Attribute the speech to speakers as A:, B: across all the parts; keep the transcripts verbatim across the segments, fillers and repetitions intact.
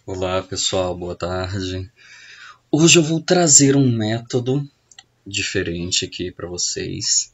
A: Olá pessoal, boa tarde. Hoje eu vou trazer um método diferente aqui para vocês.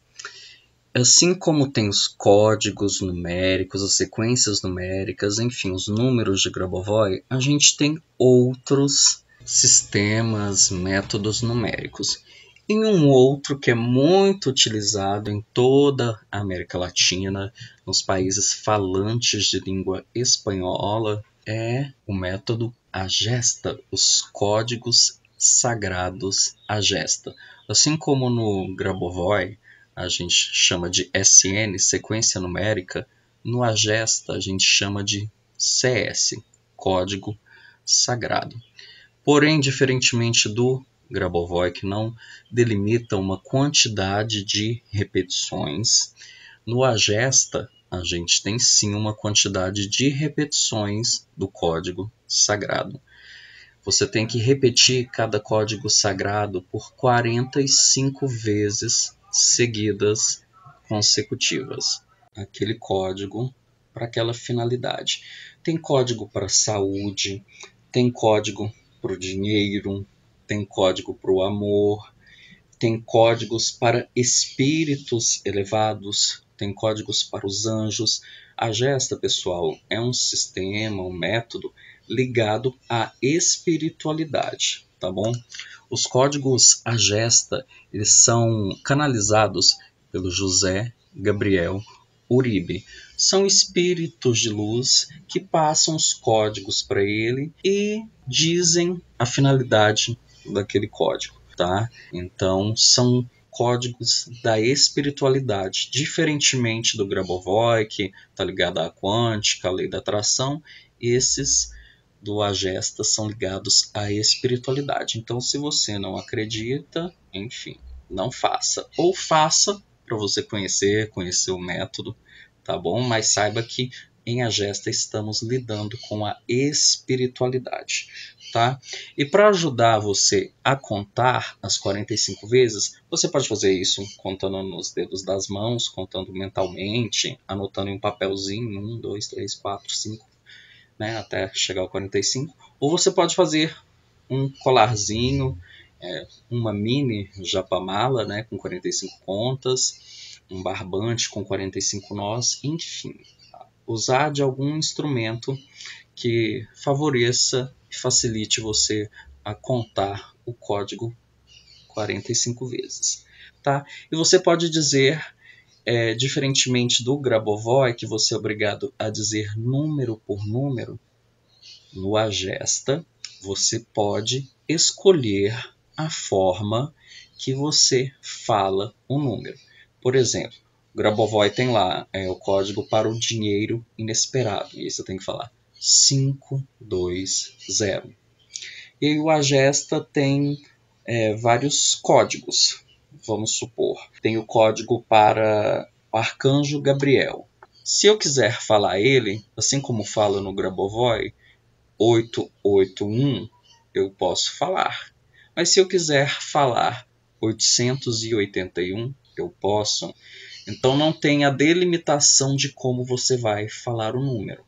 A: Assim como tem os códigos numéricos, as sequências numéricas, enfim, os números de Grabovoi, a gente tem outros sistemas, métodos numéricos. E um outro que é muito utilizado em toda a América Latina, nos países falantes de língua espanhola, é o método Agesta, os códigos sagrados Agesta. Assim como no Grabovoi a gente chama de S N, sequência numérica, no Agesta a gente chama de C S, código sagrado. Porém, diferentemente do Grabovoi, que não delimita uma quantidade de repetições, no Agesta a gente tem sim uma quantidade de repetições do código sagrado. Você tem que repetir cada código sagrado por quarenta e cinco vezes seguidas consecutivas. Aquele código para aquela finalidade. Tem código para saúde, tem código para o dinheiro, tem código para o amor, tem códigos para espíritos elevados, tem códigos para os anjos. A Gesta, pessoal, é um sistema, um método ligado à espiritualidade, tá bom? Os códigos Agesta, eles são canalizados pelo José Gabriel Uribe. São espíritos de luz que passam os códigos para ele e dizem a finalidade daquele código, tá? Então, são códigos da espiritualidade, diferentemente do Grabovoi, que está ligado à quântica, à lei da atração. Esses do Agesta são ligados à espiritualidade. Então, se você não acredita, enfim, não faça. Ou faça para você conhecer, conhecer o método, tá bom? Mas saiba que em Agesta estamos lidando com a espiritualidade, tá? E para ajudar você a contar as quarenta e cinco vezes, você pode fazer isso contando nos dedos das mãos, contando mentalmente, anotando em um papelzinho, um, dois, três, quatro, cinco, né, até chegar ao quarenta e cinco. Ou você pode fazer um colarzinho, é, uma mini japamala, né, com quarenta e cinco contas, um barbante com quarenta e cinco nós, enfim. Usar de algum instrumento que favoreça e facilite você a contar o código quarenta e cinco vezes, tá? E você pode dizer, é, diferentemente do Grabovoi, que você é obrigado a dizer número por número, no Agesta você pode escolher a forma que você fala o número. Por exemplo, o Grabovoi tem lá é, o código para o dinheiro inesperado. E aí você tem que falar cinco dois zero. E aí o Agesta tem é, vários códigos. Vamos supor, tem o código para o Arcanjo Gabriel. Se eu quiser falar ele, assim como fala no Grabovoi, oito oito um, eu posso falar. Mas se eu quiser falar oitocentos e oitenta e um, eu posso. Então não tem a delimitação de como você vai falar o número,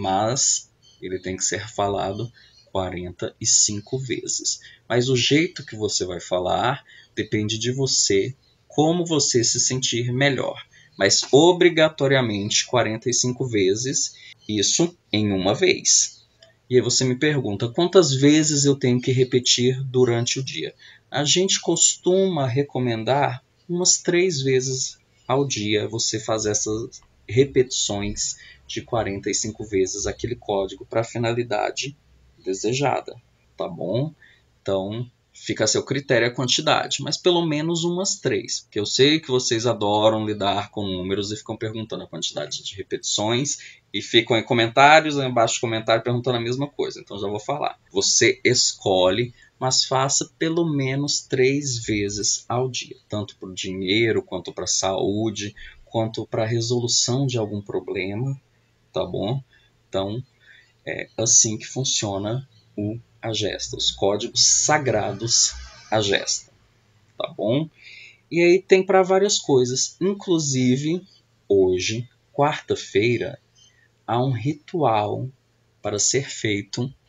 A: mas ele tem que ser falado quarenta e cinco vezes. Mas o jeito que você vai falar depende de você, como você se sentir melhor. Mas obrigatoriamente quarenta e cinco vezes, isso em uma vez. E aí você me pergunta, quantas vezes eu tenho que repetir durante o dia? A gente costuma recomendar umas três vezes ao dia você fazer essas repetições de quarenta e cinco vezes aquele código para a finalidade desejada, tá bom? Então, fica a seu critério a quantidade, mas pelo menos umas três, porque eu sei que vocês adoram lidar com números e ficam perguntando a quantidade de repetições e ficam em comentários, embaixo do comentário, perguntando a mesma coisa. Então já vou falar. Você escolhe, mas faça pelo menos três vezes ao dia, tanto para o dinheiro, quanto para a saúde, quanto para a resolução de algum problema, tá bom? Então, é assim que funciona o Agesta, os códigos sagrados Agesta, tá bom? E aí tem para várias coisas, inclusive hoje, quarta-feira, há um ritual para ser feito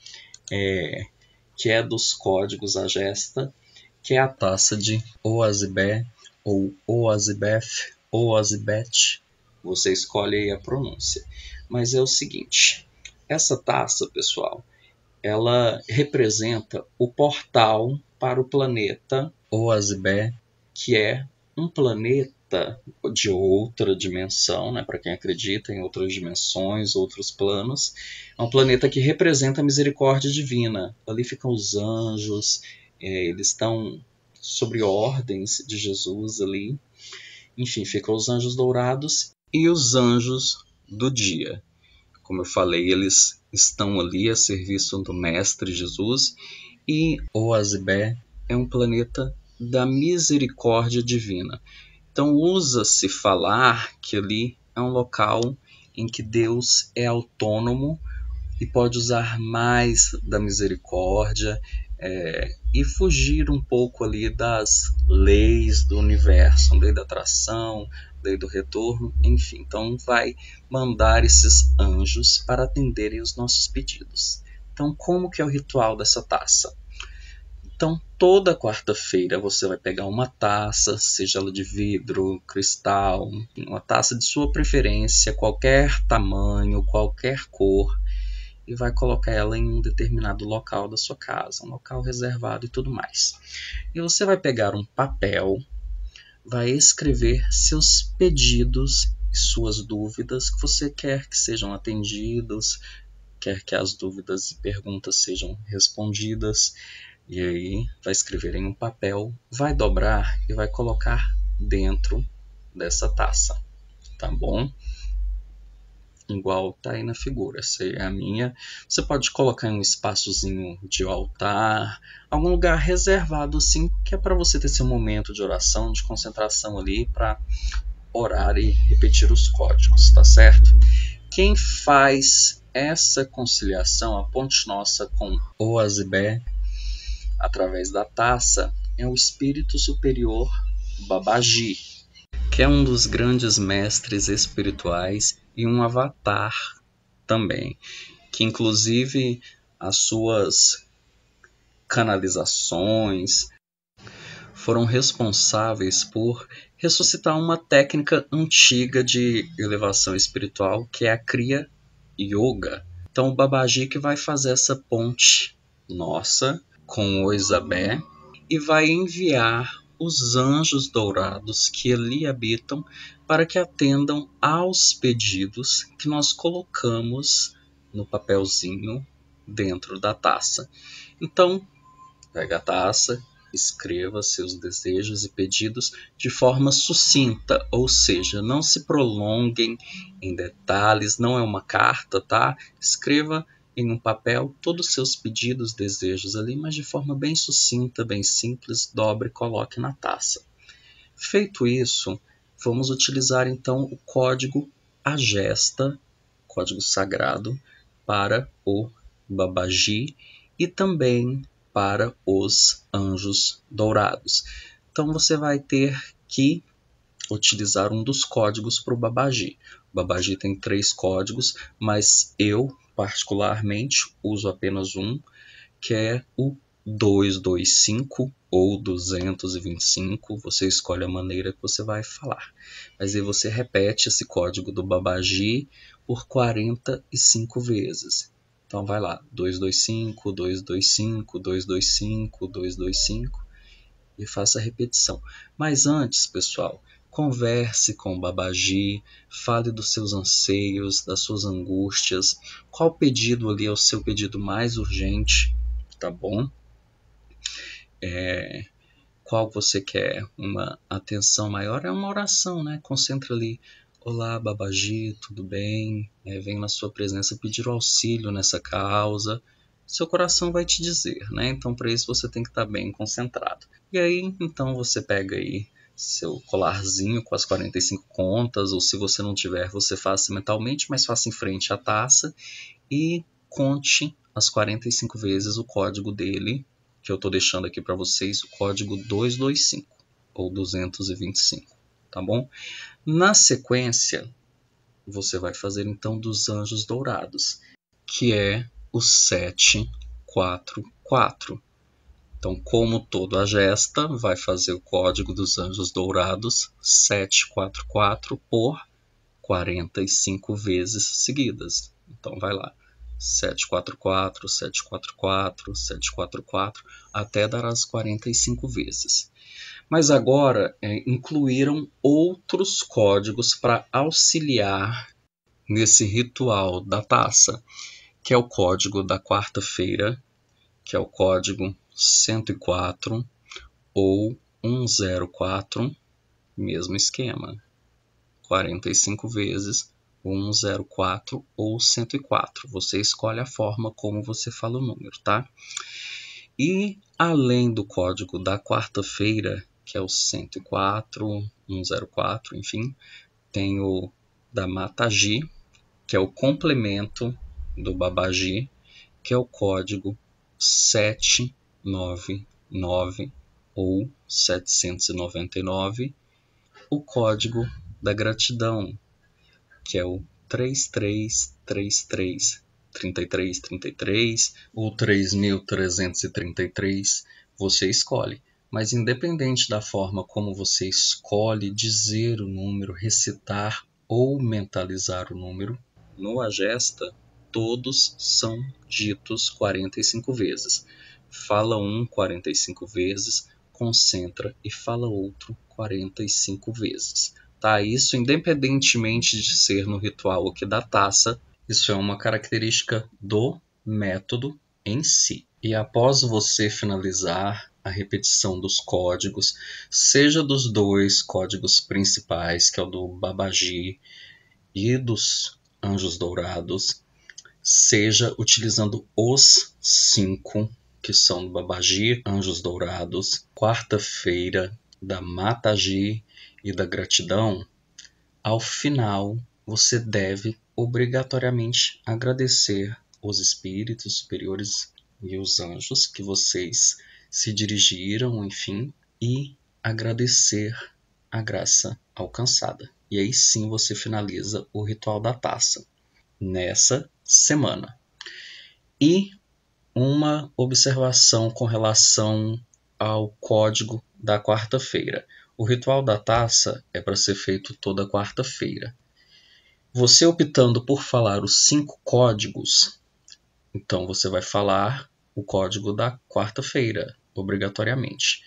A: é, que é dos códigos Agesta, que é a taça de Oasibé, ou Oasibeth, Oasibet. Você escolhe aí a pronúncia. Mas é o seguinte, essa taça, pessoal, ela representa o portal para o planeta Oasibé, que é um planeta de outra dimensão, né, para quem acredita em outras dimensões, outros planos. É um planeta que representa a misericórdia divina. Ali ficam os anjos, é, eles estão sobre ordens de Jesus ali. Enfim, ficam os anjos dourados e os anjos do dia. Como eu falei, eles estão ali a serviço do Mestre Jesus, e Oasibé é um planeta da misericórdia divina. Então usa-se falar que ali é um local em que Deus é autônomo e pode usar mais da misericórdia, é, e fugir um pouco ali das leis do universo, lei da atração, lei do retorno, enfim. Então vai mandar esses anjos para atenderem os nossos pedidos. Então, como que é o ritual dessa taça? Então, toda quarta-feira você vai pegar uma taça, seja ela de vidro, cristal, uma taça de sua preferência, qualquer tamanho, qualquer cor, e vai colocar ela em um determinado local da sua casa, um local reservado e tudo mais. E você vai pegar um papel, vai escrever seus pedidos e suas dúvidas que você quer que sejam atendidos, quer que as dúvidas e perguntas sejam respondidas. E aí vai escrever em um papel, vai dobrar e vai colocar dentro dessa taça, tá bom? Igual tá aí na figura, essa é a minha. Você pode colocar em um espaçozinho de altar, algum lugar reservado assim, que é para você ter seu momento de oração, de concentração ali, para orar e repetir os códigos, tá certo? Quem faz essa conciliação, a ponte nossa com Oasibé, através da taça, é o espírito superior Babaji, que é um dos grandes mestres espirituais e um avatar também, que inclusive as suas canalizações foram responsáveis por ressuscitar uma técnica antiga de elevação espiritual, que é a Kriya Yoga. Então o Babaji que vai fazer essa ponte nossa com o Isabé e vai enviar os anjos dourados que ali habitam para que atendam aos pedidos que nós colocamos no papelzinho dentro da taça. Então, pega a taça, escreva seus desejos e pedidos de forma sucinta, ou seja, não se prolonguem em detalhes, não é uma carta, tá? Escreva em um papel todos os seus pedidos, desejos ali, mas de forma bem sucinta, bem simples, dobre e coloque na taça. Feito isso, vamos utilizar então o código Agesta, código sagrado, para o Babaji e também para os anjos dourados. Então você vai ter que utilizar um dos códigos para o Babaji. O Babaji tem três códigos, mas eu particularmente uso apenas um, que é o duzentos e vinte e cinco ou duzentos e vinte e cinco, você escolhe a maneira que você vai falar. Mas aí você repete esse código do Babaji por quarenta e cinco vezes. Então vai lá, duzentos e vinte e cinco, duzentos e vinte e cinco, duzentos e vinte e cinco, duzentos e vinte e cinco e faça a repetição. Mas antes, pessoal, converse com o Babaji, fale dos seus anseios, das suas angústias, qual pedido ali é o seu pedido mais urgente, tá bom? É, qual você quer uma atenção maior? É uma oração, né? Concentra ali. Olá, Babaji, tudo bem? É, venho na sua presença pedir auxílio nessa causa. Seu coração vai te dizer, né? Então, para isso, você tem que estar bem concentrado. E aí, então, você pega aí seu colarzinho com as quarenta e cinco contas, ou se você não tiver, você faça mentalmente, mas faça em frente à taça e conte as quarenta e cinco vezes o código dele, que eu estou deixando aqui para vocês, o código duzentos e vinte e cinco ou duzentos e vinte e cinco, tá bom? Na sequência, você vai fazer então dos anjos dourados, que é o sete quatro quatro. Então, como todo agesta, vai fazer o código dos anjos dourados sete quatro quatro por quarenta e cinco vezes seguidas. Então, vai lá, sete quatro quatro, sete quatro quatro, sete quatro quatro, até dar as quarenta e cinco vezes. Mas agora é, incluíram outros códigos para auxiliar nesse ritual da taça, que é o código da quarta-feira, que é o código cento e quatro ou cento e quatro, mesmo esquema, quarenta e cinco vezes, cento e quatro ou cento e quatro. Você escolhe a forma como você fala o número, tá? E além do código da quarta-feira, que é o cento e quatro, cento e quatro, enfim, tem o da Mataji, que é o complemento do Babaji, que é o código sete nove nove ou setecentos e noventa e nove, o código da gratidão, que é o três três três três, trinta e três trinta e três ou três mil trezentos e trinta e três, você escolhe. Mas independente da forma como você escolhe dizer o número, recitar ou mentalizar o número, no Agesta todos são ditos quarenta e cinco vezes. Fala um quarenta e cinco vezes, concentra e fala outro quarenta e cinco vezes. Tá? Isso independentemente de ser no ritual aqui da taça, isso é uma característica do método em si. E após você finalizar a repetição dos códigos, seja dos dois códigos principais, que é o do Babaji e dos Anjos Dourados, seja utilizando os cinco, que são do Babaji, Anjos Dourados, quarta-feira, da Mataji e da Gratidão, ao final você deve obrigatoriamente agradecer os espíritos superiores e os anjos que vocês se dirigiram, enfim, e agradecer a graça alcançada. E aí sim você finaliza o ritual da taça nessa semana. E uma observação com relação ao código da quarta-feira. O ritual da taça é para ser feito toda quarta-feira. Você optando por falar os cinco códigos, então você vai falar o código da quarta-feira, obrigatoriamente.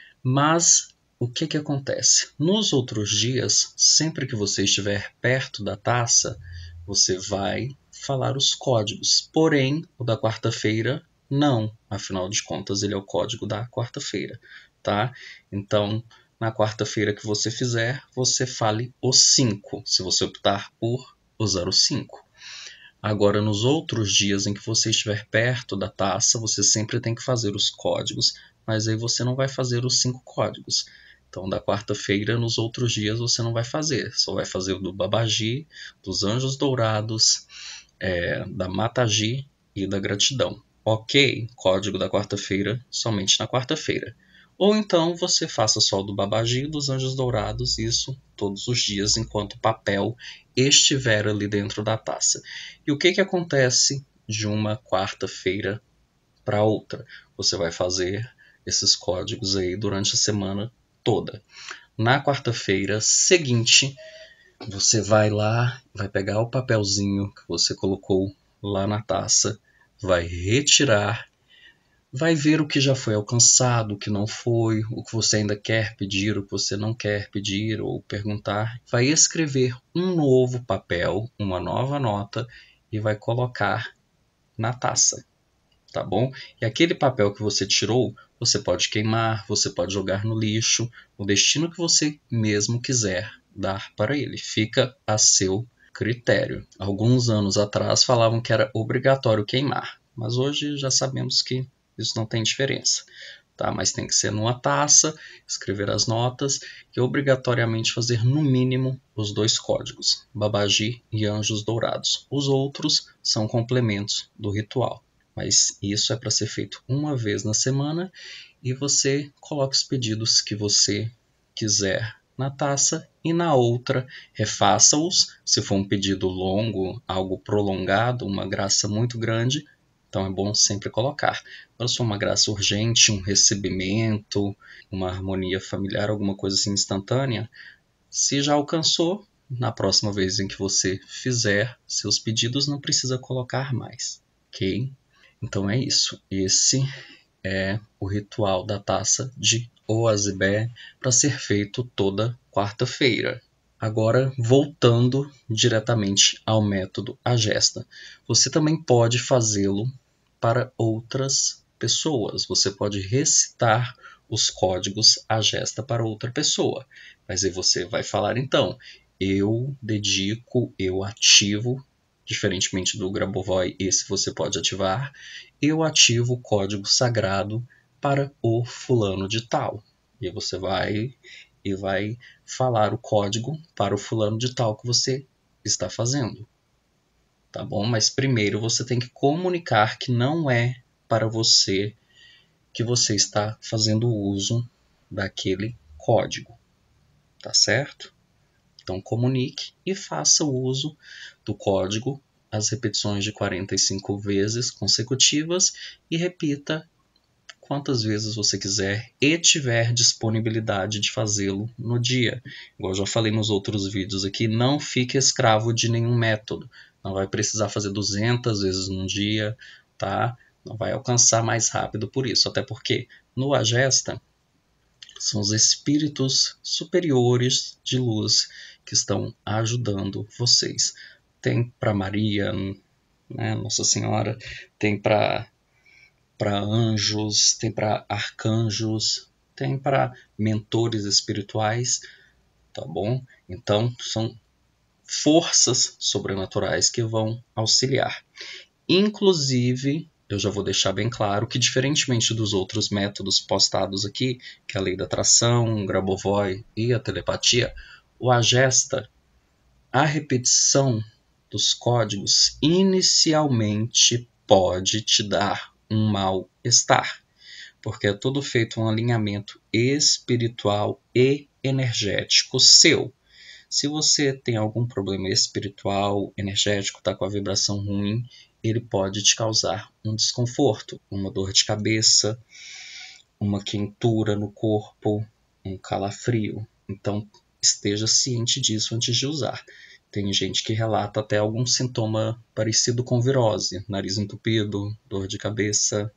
A: Mas o que, que acontece? Nos outros dias, sempre que você estiver perto da taça, você vai falar os códigos. Porém, o da quarta-feira, não. Afinal de contas, ele é o código da quarta-feira, tá? Então, na quarta-feira que você fizer, você fale os cinco, se você optar por usar os cinco. Agora, nos outros dias em que você estiver perto da taça, você sempre tem que fazer os códigos, mas aí você não vai fazer os cinco códigos. Então, da quarta-feira, nos outros dias, você não vai fazer. Só vai fazer o do Babaji, dos Anjos Dourados, é, da Mataji e da Gratidão. Ok, código da quarta-feira, somente na quarta-feira. Ou então você faça só o do Babaji e dos Anjos Dourados, isso todos os dias, enquanto o papel estiver ali dentro da taça. E o que, que acontece de uma quarta-feira para outra? Você vai fazer esses códigos aí durante a semana toda. Na quarta-feira seguinte, você vai lá, vai pegar o papelzinho que você colocou lá na taça, vai retirar, vai ver o que já foi alcançado, o que não foi, o que você ainda quer pedir, o que você não quer pedir ou perguntar. Vai escrever um novo papel, uma nova nota e vai colocar na taça, tá bom? E aquele papel que você tirou, você pode queimar, você pode jogar no lixo, o destino que você mesmo quiser dar para ele. Fica a seu critério. Alguns anos atrás falavam que era obrigatório queimar, mas hoje já sabemos que isso não tem diferença, tá? Mas tem que ser numa taça, escrever as notas e obrigatoriamente fazer no mínimo os dois códigos, Babaji e Anjos Dourados. Os outros são complementos do ritual, mas isso é para ser feito uma vez na semana e você coloca os pedidos que você quiser na taça e na outra refaça-os. Se for um pedido longo, algo prolongado, uma graça muito grande, Então é bom sempre colocar. Agora, se for uma graça urgente, um recebimento, uma harmonia familiar, alguma coisa assim instantânea, se já alcançou, na próxima vez em que você fizer seus pedidos, não precisa colocar mais, ok? Então é isso. Esse é o ritual da taça de Oazibé para ser feito toda quarta-feira. Agora, voltando diretamente ao método Agesta, você também pode fazê-lo para outras pessoas. Você pode recitar os códigos Agesta para outra pessoa. Mas aí você vai falar, então, eu dedico, eu ativo, diferentemente do Grabovoi, esse você pode ativar, eu ativo o código sagrado para o fulano de tal. E você vai e vai falar o código para o fulano de tal que você está fazendo. Tá bom? Mas primeiro você tem que comunicar que não é para você que você está fazendo uso daquele código. Tá certo? Então comunique e faça o uso do código, as repetições de quarenta e cinco vezes consecutivas e repita quantas vezes você quiser e tiver disponibilidade de fazê-lo no dia. Igual eu já falei nos outros vídeos aqui, não fique escravo de nenhum método. Não vai precisar fazer duzentas vezes num dia, tá? Não vai alcançar mais rápido por isso. Até porque no Agesta são os espíritos superiores de luz que estão ajudando vocês. Tem para Maria, né, Nossa Senhora, tem para para anjos, tem para arcanjos, tem para mentores espirituais, tá bom? Então, são forças sobrenaturais que vão auxiliar. Inclusive, eu já vou deixar bem claro que, diferentemente dos outros métodos postados aqui, que é a lei da atração, o Grabovoi e a telepatia, o Agesta, a repetição dos códigos inicialmente pode te dar um mal-estar, porque é tudo feito um alinhamento espiritual e energético seu. Se você tem algum problema espiritual, energético, está com a vibração ruim, ele pode te causar um desconforto, uma dor de cabeça, uma quentura no corpo, um calafrio. Então, esteja ciente disso antes de usar. Tem gente que relata até algum sintoma parecido com virose, nariz entupido, dor de cabeça,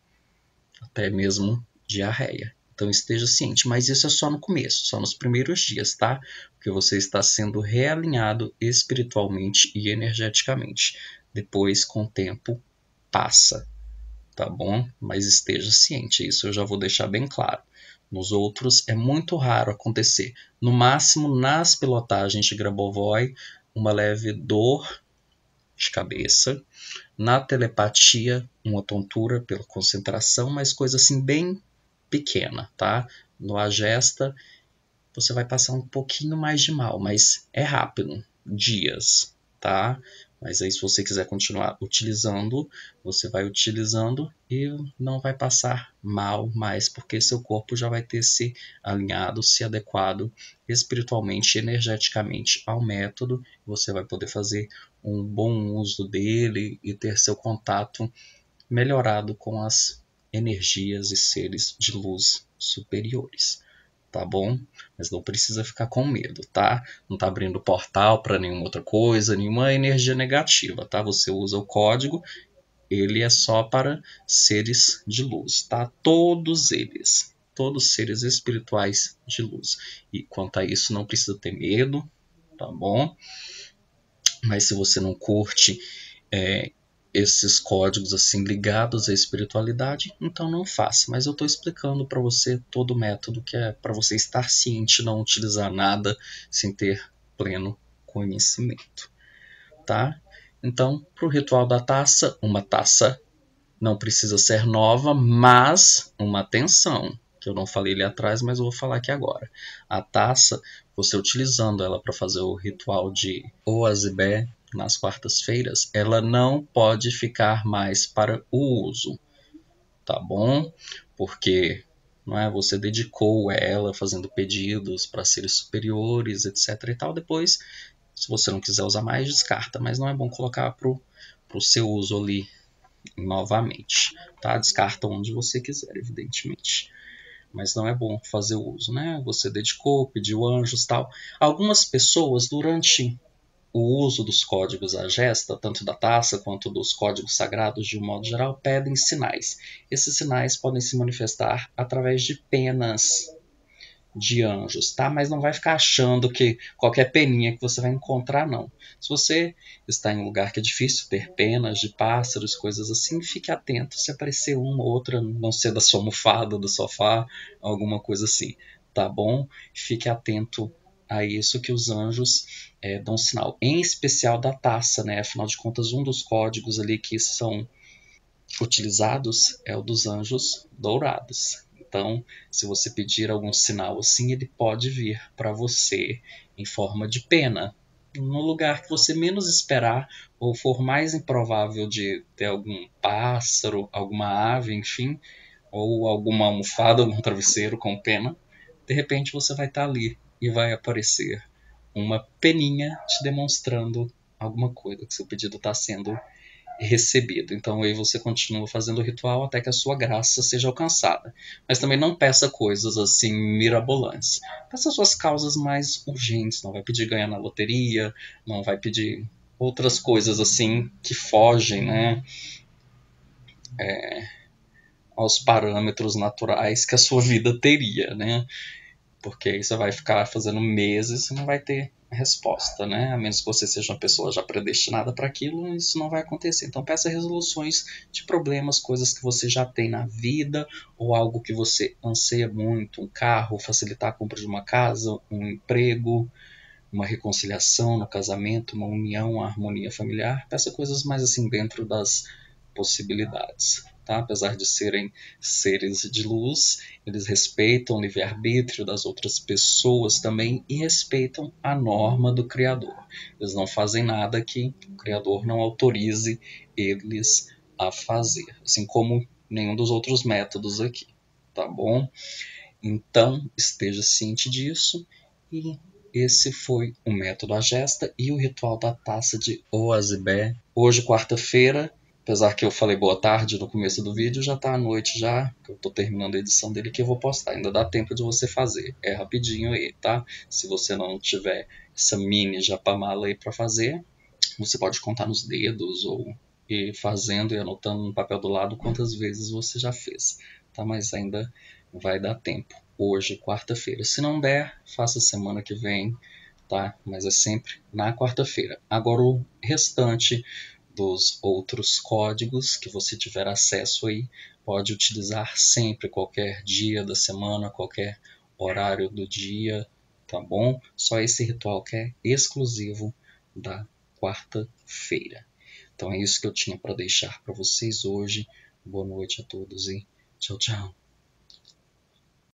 A: até mesmo diarreia. Então esteja ciente, mas isso é só no começo, só nos primeiros dias, tá? Porque você está sendo realinhado espiritualmente e energeticamente. Depois, com o tempo, passa, tá bom? Mas esteja ciente, isso eu já vou deixar bem claro. Nos outros é muito raro acontecer. No máximo, nas pilotagens de Grabovoi, uma leve dor de cabeça. Na telepatia, uma tontura pela concentração, mas coisa assim bem pequena, tá? No Agesta, você vai passar um pouquinho mais de mal, mas é rápido, dias, tá? Mas aí se você quiser continuar utilizando, você vai utilizando e não vai passar mal mais, porque seu corpo já vai ter se alinhado, se adequado espiritualmente e energeticamente ao método. Você vai poder fazer um bom uso dele e ter seu contato melhorado com as energias e seres de luz superiores. Tá bom? Mas não precisa ficar com medo, tá? Não tá abrindo portal para nenhuma outra coisa, nenhuma energia negativa, tá? Você usa o código, ele é só para seres de luz, tá? Todos eles, todos seres espirituais de luz. E quanto a isso, não precisa ter medo, tá bom? Mas se você não curte é, esses códigos assim ligados à espiritualidade, então não faça. Mas eu estou explicando para você todo o método que é para você estar ciente, não utilizar nada sem ter pleno conhecimento, tá? Então, para o ritual da taça, uma taça não precisa ser nova, mas uma atenção, que eu não falei ali atrás, mas eu vou falar aqui agora. A taça, você utilizando ela para fazer o ritual de Oazibé, nas quartas-feiras, ela não pode ficar mais para o uso, tá bom? Porque não é, você dedicou ela fazendo pedidos para seres superiores, etc e tal. Depois, se você não quiser usar mais, descarta, mas não é bom colocar para o seu uso ali novamente, tá? Descarta onde você quiser, evidentemente. Mas não é bom fazer o uso, né? Você dedicou, pediu anjos, tal. Algumas pessoas, durante o uso dos códigos à gesta, tanto da taça quanto dos códigos sagrados de um modo geral, pedem sinais. Esses sinais podem se manifestar através de penas de anjos, tá? Mas não vai ficar achando que qualquer peninha que você vai encontrar, não. Se você está em um lugar que é difícil ter penas de pássaros, coisas assim, fique atento se aparecer uma ou outra, não ser da sua almofada, do sofá, alguma coisa assim, tá bom? Fique atento a isso que os anjos é, dão sinal, em especial da taça, né? Afinal de contas, um dos códigos ali que são utilizados é o dos anjos dourados. Então, se você pedir algum sinal assim, ele pode vir para você em forma de pena, no lugar que você menos esperar ou for mais improvável de ter algum pássaro, alguma ave, enfim, ou alguma almofada, algum travesseiro com pena. De repente você vai estar ali e vai aparecer uma peninha te demonstrando alguma coisa, que seu pedido está sendo recebido. Então aí você continua fazendo o ritual até que a sua graça seja alcançada. Mas também não peça coisas assim mirabolantes. Peça suas causas mais urgentes. Não vai pedir ganhar na loteria, não vai pedir outras coisas assim que fogem, né, é, aos parâmetros naturais que a sua vida teria, né? Porque aí você vai ficar fazendo meses e não vai ter resposta, né? A menos que você seja uma pessoa já predestinada para aquilo, isso não vai acontecer. Então peça resoluções de problemas, coisas que você já tem na vida, ou algo que você anseia muito, um carro, facilitar a compra de uma casa, um emprego, uma reconciliação no casamento, uma união, uma harmonia familiar. Peça coisas mais assim dentro das possibilidades. Tá? Apesar de serem seres de luz, eles respeitam o livre-arbítrio das outras pessoas também e respeitam a norma do Criador. Eles não fazem nada que o Criador não autorize eles a fazer, assim como nenhum dos outros métodos aqui, tá bom? Então, esteja ciente disso e esse foi o método Agesta e o ritual da taça de Oazibé. Hoje, quarta-feira, apesar que eu falei boa tarde no começo do vídeo, já está à noite já, que eu estou terminando a edição dele que eu vou postar. Ainda dá tempo de você fazer, é rapidinho aí, tá? Se você não tiver essa mini japamala aí para fazer, você pode contar nos dedos ou ir fazendo e anotando no papel do lado quantas vezes você já fez, tá? Mas ainda vai dar tempo. Hoje, quarta-feira. Se não der, faça semana que vem, tá? Mas é sempre na quarta-feira. Agora o restante dos outros códigos que você tiver acesso aí, pode utilizar sempre, qualquer dia da semana, qualquer horário do dia, tá bom? Só esse ritual que é exclusivo da quarta-feira. Então é isso que eu tinha para deixar para vocês hoje. Boa noite a todos e tchau, tchau.